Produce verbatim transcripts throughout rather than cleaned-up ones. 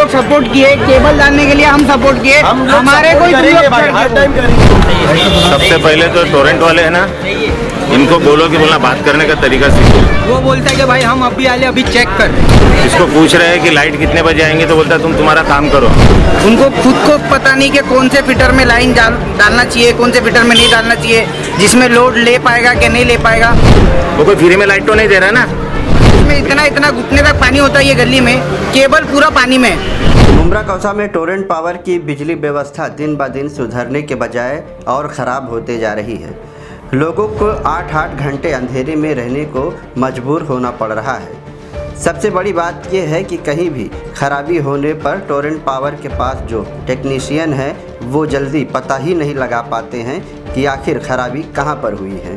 लोग सपोर्ट किए, केबल डालने के लिए हम सपोर्ट किए, हमारे कोई सबसे पहले तो टोरेंट वाले है ना, इनको बोलो कि बोलना बात करने का तरीका सीखो। वो बोलता है कि भाई हम अभी आले अभी चेक कर। इसको पूछ रहे हैं कि लाइट कितने बजे आएंगे, तो बोलता है तुम तुम्हारा काम करो। उनको खुद को पता नहीं कि कौन से फीटर में लाइन डालना चाहिए, कौन से फीटर में नहीं डालना चाहिए, जिसमें लोड ले पाएगा कि नहीं ले पाएगा। वो कोई फ्री में लाइट तो नहीं दे रहा ना। इसमें इतना इतना घुटने तक पानी होता है ये गली में, केबल पूरा पानी में। मुमरा कौसा में टोरेंट पावर की बिजली व्यवस्था दिन ब दिन सुधरने के बजाय और ख़राब होते जा रही है। लोगों को आठ आठ घंटे अंधेरे में रहने को मजबूर होना पड़ रहा है। सबसे बड़ी बात यह है कि कहीं भी खराबी होने पर टोरेंट पावर के पास जो टेक्नीशियन है वो जल्दी पता ही नहीं लगा पाते हैं कि आखिर खराबी कहां पर हुई है।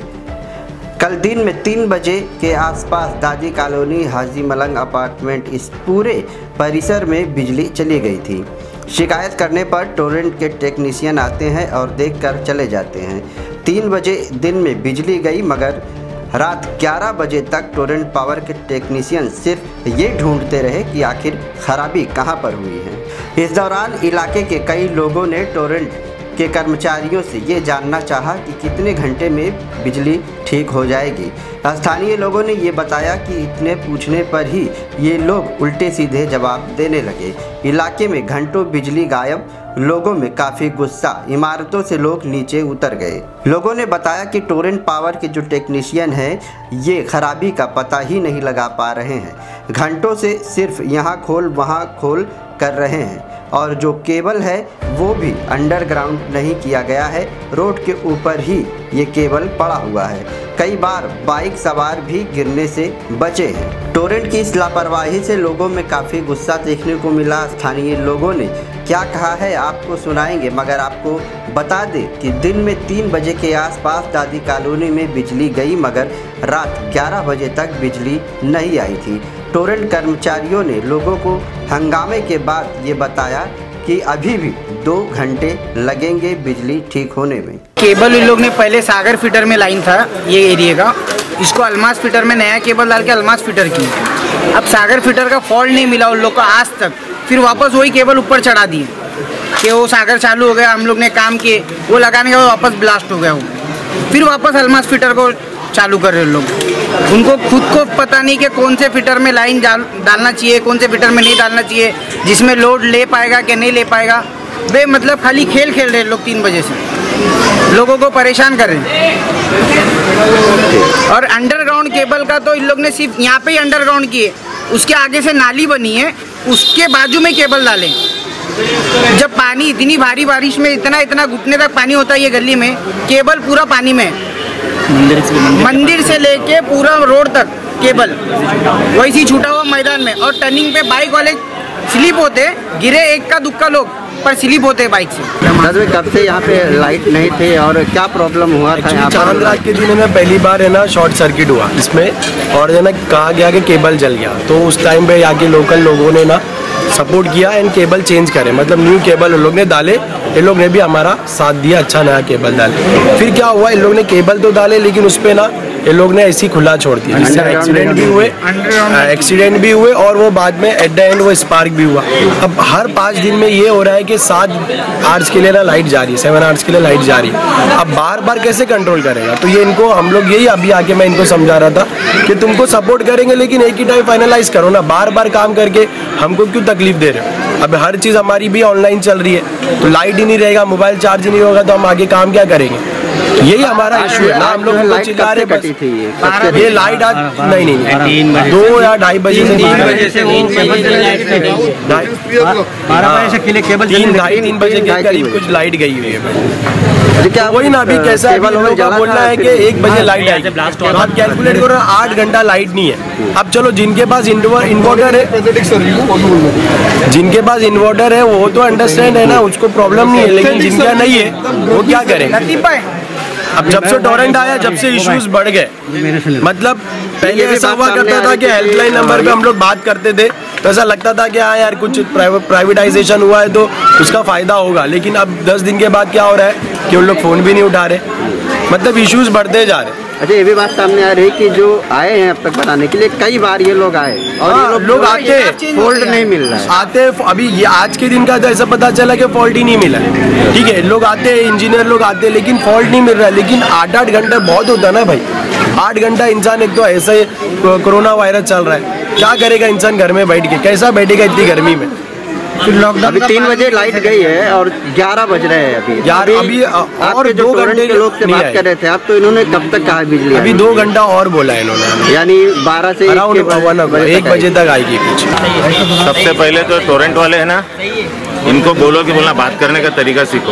कल दिन में तीन बजे के आसपास दादी कॉलोनी हाजी मलंग अपार्टमेंट इस पूरे परिसर में बिजली चली गई थी। शिकायत करने पर टोरेंट के टेक्नीशियन आते हैं और देखकर चले जाते हैं। तीन बजे दिन में बिजली गई, मगर रात ग्यारह बजे तक टोरेंट पावर के टेक्नीशियन सिर्फ ये ढूंढते रहे कि आखिर खराबी कहां पर हुई है। इस दौरान इलाके के कई लोगों ने टोरेंट के कर्मचारियों से ये जानना चाहा कि कितने घंटे में बिजली ठीक हो जाएगी। स्थानीय लोगों ने ये बताया कि इतने पूछने पर ही ये लोग उल्टे सीधे जवाब देने लगे। इलाके में घंटों बिजली गायब, लोगों में काफ़ी गुस्सा, इमारतों से लोग नीचे उतर गए। लोगों ने बताया कि टोरेंट पावर के जो टेक्नीशियन हैं ये खराबी का पता ही नहीं लगा पा रहे हैं। घंटों से सिर्फ यहाँ खोल वहाँ खोल कर रहे हैं और जो केबल है वो भी अंडरग्राउंड नहीं किया गया है, रोड के ऊपर ही ये केबल पड़ा हुआ है। कई बार बाइक सवार भी गिरने से बचे हैं। टोरेंट की इस लापरवाही से लोगों में काफ़ी गुस्सा देखने को मिला। स्थानीय लोगों ने क्या कहा है आपको सुनाएंगे, मगर आपको बता दें कि दिन में तीन बजे के आसपास दादी कॉलोनी में बिजली गई, मगर रात ग्यारह बजे तक बिजली नहीं आई थी। टोरेंट कर्मचारियों ने लोगों को हंगामे के बाद ये बताया कि अभी भी दो घंटे लगेंगे बिजली ठीक होने में। केबल इन लोग ने पहले सागर फीटर में लाइन था ये एरिया का, इसको अलमास फीटर में नया केबल डाल के अलमास फीटर की। अब सागर फीटर का फॉल्ट नहीं मिला उन लोग को आज तक, फिर वापस वही केबल ऊपर चढ़ा दिए कि वो सागर चालू हो गया, हम लोग ने काम किए, वो लगाने के बाद वापस ब्लास्ट हो गया वो, फिर वापस अलमास फीटर को चालू कर रहे लोग। उनको खुद को पता नहीं कि कौन से फीटर में लाइन डालना चाहिए, कौन से फीटर में नहीं डालना चाहिए, जिसमें लोड ले पाएगा कि नहीं ले पाएगा। वे मतलब खाली खेल खेल रहे लोग, तीन बजे से लोगों को परेशान कर रहे हैं। और अंडरग्राउंड केबल का तो इन लोग ने सिर्फ यहाँ पे ही अंडरग्राउंड किए, उसके आगे से नाली बनी है, उसके बाजू में केबल डाले। जब पानी इतनी भारी बारिश में इतना इतना घुटने तक पानी होता है ये गली में, केबल पूरा पानी में, मंदिर से मंदिर से लेके पूरा रोड तक केबल वैसी छूटा हुआ मैदान में। और टर्निंग पे बाइक वाले स्लिप होते, गिरे एक का दुक्का लोग, पर स्लिप होते बाइक से। कब से यहाँ पे लाइट नहीं थे और क्या प्रॉब्लम हुआ था यहाँ? चांद रात के दिन में पहली बार है ना शॉर्ट सर्किट हुआ इसमें, और है ना कहा गया कि केबल जल गया। तो उस टाइम पे यहाँ के लोकल लोगों ने ना सपोर्ट किया एंड केबल चेंज करे, मतलब न्यू केबल उन लोग ने डाले। इन लोग ने भी हमारा साथ दिया, अच्छा नया केबल डाले। फिर क्या हुआ, इन लोग ने केबल तो डाले लेकिन उस पर ना इन लोग ने ऐसी खुला छोड़ दिया, जिससे एक्सीडेंट भी हुए एक्सीडेंट भी हुए और वो बाद में एट द एंड वो स्पार्क भी हुआ। अब हर पाँच दिन में ये हो रहा है कि सात आवर्स के लिए ना लाइट जा रही है, सेवन आवर्स के लिए लाइट जा रही है। अब बार बार कैसे कंट्रोल करेगा? तो ये इनको हम लोग यही अभी आके मैं इनको समझा रहा था कि तुमको सपोर्ट करेंगे लेकिन एक ही टाइम फाइनलाइज करो ना, बार बार काम करके हमको क्यों तकलीफ दे रहे हो? अब हर चीज़ हमारी भी ऑनलाइन चल रही है, तो लाइट ही नहीं रहेगा, मोबाइल चार्ज ही नहीं होगा, तो हम आगे काम क्या करेंगे? यही हमारा इशू है ना। हम लोग चिल्ला रहे कटी थी ये ये लाइट आज नहीं नहीं नहीं दो या ढाई बजे से तीन बजे से बारह बजे से किले केबल तीन ढाई तीन बजे के करीब कुछ लाइट गई हुई है। क्या वही ना अभी कैसा है, बोलना है कि एक बजे लाइट आएगी, तो आप कैलकुलेट करो आठ घंटा लाइट नहीं है। अब चलो जिनके पास इन्वर्टर है, जिनके पास इन्वर्टर है वो तो अंडरस्टैंड है ना, उसको प्रॉब्लम नहीं है, लेकिन जिनका नहीं है वो क्या करें? अब जब से टोरेंट आया, जब से इश्यूज बढ़ गए, मतलब पहले ऐसा हुआ करता था कि हेल्पलाइन नंबर पे हम लोग बात करते थे तो ऐसा लगता था कि हाँ यार कुछ प्राइवेटाइजेशन हुआ है तो उसका फ़ायदा होगा, लेकिन अब दस दिन के बाद क्या हो रहा है कि उन लोग फ़ोन भी नहीं उठा रहे। मतलब इश्यूज बढ़ते जा रहे हैं। अच्छा, ये भी बात सामने आ रही है कि जो आए हैं अब तक बनाने के लिए, कई बार ये लोग आए और हाँ, ये लोग, लोग आते फोल्ड नहीं मिल रहा है। आते अभी ये आज के दिन का तो ऐसा पता चला कि फॉल्ट ही नहीं मिला है। ठीक है, लोग आते हैं, इंजीनियर लोग आते हैं, लेकिन फॉल्ट नहीं मिल रहा है। लेकिन आठ आठ घंटे बहुत होता है ना भाई, आठ घंटा इंसान, एक तो ऐसा ही कोरोना वायरस चल रहा है, क्या करेगा इंसान घर में बैठ के, कैसा बैठेगा इतनी गर्मी में। फिर लॉकडाउन अभी तीन बजे लाइट गई है और ग्यारह बज रहे हैं अभी यार। अभी और दो घंटे के लोग से बात कर रहे थे आप, तो इन्होंने कब तक कहा बिजली? अभी दो घंटा और बोला है इन्होंने, यानी बारह से एक बजे तक आएगी कुछ। सबसे पहले तो टोरेंट वाले है ना, इनको बोलो कि बोलना बात करने का तरीका सीखो।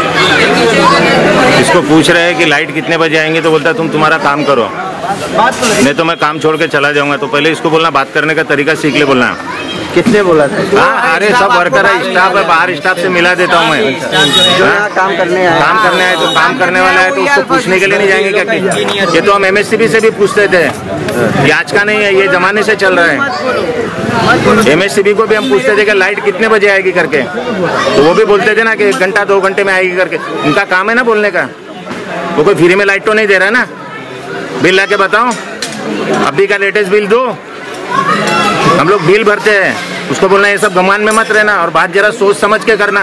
इसको पूछ रहे हैं कि लाइट कितने बजे आएंगे, तो बोलता है तुम तुम्हारा काम करो, नहीं तो मैं काम छोड़ के चला जाऊंगा। तो पहले इसको बोलना बात करने का तरीका सीख ले। बोलना किसने बोला था? हाँ, अरे सब वर्कर है, स्टाफ है, बाहर स्टाफ से मिला देता हूँ मैं। जो यहाँ काम करने आए काम करने आए तो काम करने वाला है, तो उसको पूछने के लिए नहीं जाएंगे क्या? कि ये तो हम एमएससीबी से भी पूछते थे, ये आज का नहीं है, ये जमाने से चल रहा है। एमएससीबी को भी हम पूछते थे कि लाइट कितने बजे आएगी करके, तो वो भी बोलते थे ना कि एक घंटा दो घंटे में आएगी करके। उनका काम है ना बोलने का, वो कोई फ्री में लाइट तो नहीं दे रहा है ना। बिल ला के बताओ, अभी का लेटेस्ट बिल दो, हम लोग बिल भरते हैं। उसको बोलना ये सब घमंड में मत रहना और बात जरा सोच समझ के करना।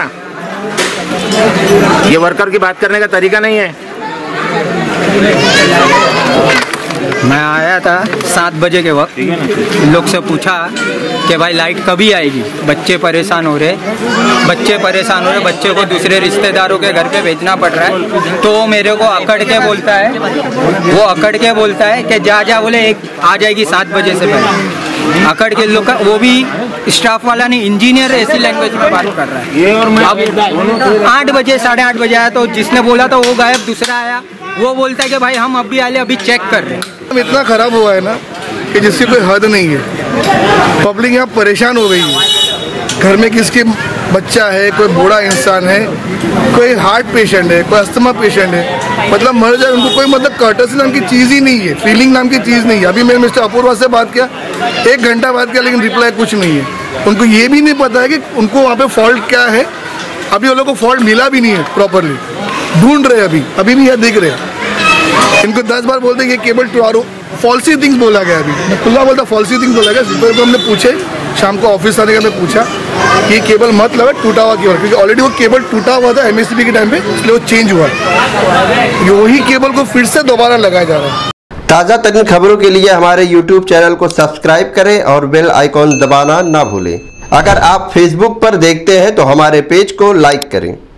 ये वर्कर की बात करने का तरीका नहीं है। मैं आया था सात बजे के वक्त, लोग से पूछा कि भाई लाइट कभी आएगी, बच्चे परेशान हो रहे बच्चे परेशान हो रहे बच्चे को दूसरे रिश्तेदारों के घर पे भेजना पड़ रहा है। तो वो मेरे को अकड़ के बोलता है वो अकड़ के बोलता है कि जा जा बोले एक आ जाएगी सात बजे से पहले। अकड़ के लोग, वो भी स्टाफ वाला नहीं, इंजीनियर ऐसी लैंग्वेज में बात कर रहा है। अब आठ बजे साढ़े आठ बजे आया, तो जिसने बोला था वो गायब, दूसरा आया, वो बोलता है कि भाई हम अभी आए, अभी चेक कर रहे हैं। इतना खराब हुआ है ना कि जिसकी कोई हद नहीं है। पब्लिक यहाँ परेशान हो गई है। घर में किसके बच्चा है, कोई बूढ़ा इंसान है, कोई हार्ट पेशेंट है, कोई अस्थमा पेशेंट है, मतलब मर जाए, उनको कोई मतलब कर्टसी नाम की चीज़ ही नहीं है, फीलिंग नाम की चीज़ नहीं है। अभी मैंने मिस्टर अपूर्वा से बात किया, एक घंटा बात किया, लेकिन रिप्लाई कुछ नहीं है। उनको ये भी नहीं पता है कि उनको वहाँ पे फॉल्ट क्या है। अभी उन लोगों को फॉल्ट मिला भी नहीं है प्रॉपरली, ढूंढ रहे अभी अभी भी यहाँ देख रहे हैं। इनको दस बार बोलते हैं कि केबल टू फॉल्सी थिंग्स बोला गया, अभी खुला बोलता फॉल्सी थिंग्स बोला गया। सुपर को हमने पूछे, शाम को ऑफिस आने का मैं पूछा कि केबल मत लगा, टूटा हुआ केबल, क्योंकि ऑलरेडी वो केबल टूटा हुआ था एमएससीबी के टाइम पे, इसलिए वो चेंज हुआ। वही केबल को फिर से दोबारा लगाया जा रहा है। ताज़ा तरीन खबरों के लिए हमारे यूट्यूब चैनल को सब्सक्राइब करें और बेल आइकॉन दबाना ना भूलें। अगर आप फेसबुक पर देखते हैं तो हमारे पेज को लाइक करें।